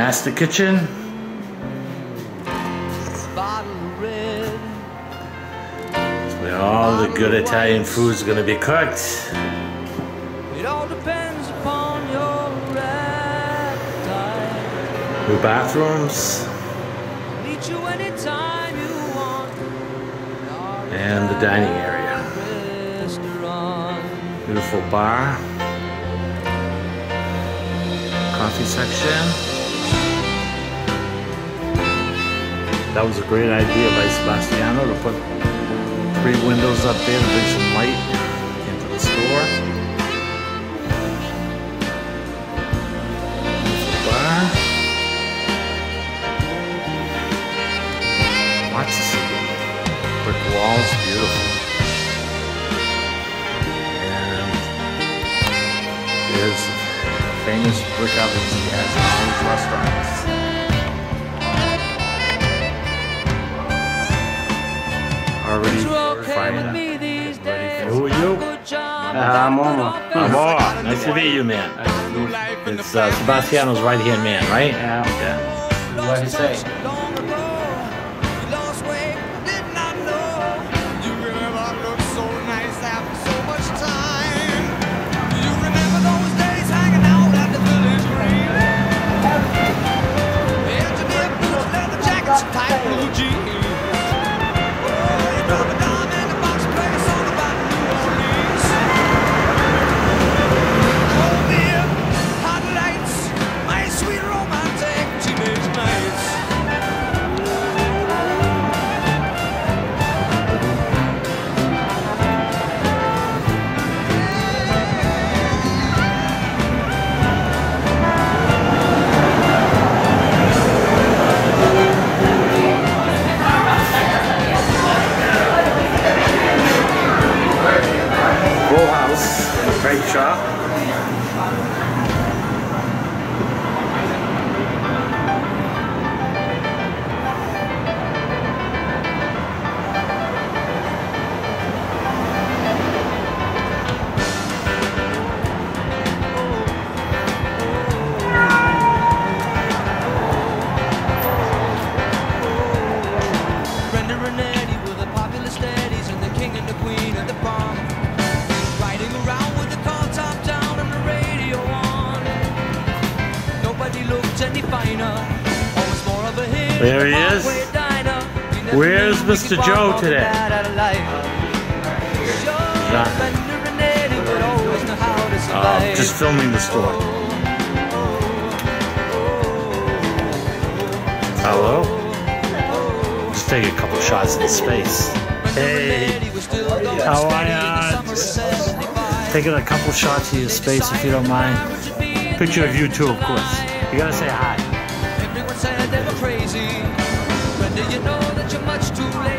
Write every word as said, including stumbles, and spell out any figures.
Master kitchen. Where all the good Italian food is going to be cooked. It all depends upon your appetite. New bathrooms. Meet you anytime you want. And the dining area. Beautiful bar. Coffee section. That was a great idea by Sebastiano to put three windows up there to bring some light into the store. Beautiful bar. Lots of brick walls, beautiful. And there's the famous brick ovens he has in all his restaurants. Already frying up. Who are you? Uh, I'm Omar. Amor. Nice to meet you, man. It's uh, Sebastiano's right-hand man, right? Yeah. Yeah. What did he say? Great shop. Brenda and Eddie were the popular steadies and the king and the queen and the bomb. Riding around with the car top down and the radio on. Nobody looked any finer. Always more of a hit. There he is. Where's Mister Joe today? Uh, just filming the store. Hello? Just take a couple shots of the space. Hey, how are ya? Just taking a couple shots of your space if you don't mind. Picture of you too, of course. You gotta say hi. Everyone said they were crazy. When do you know that you're much too late?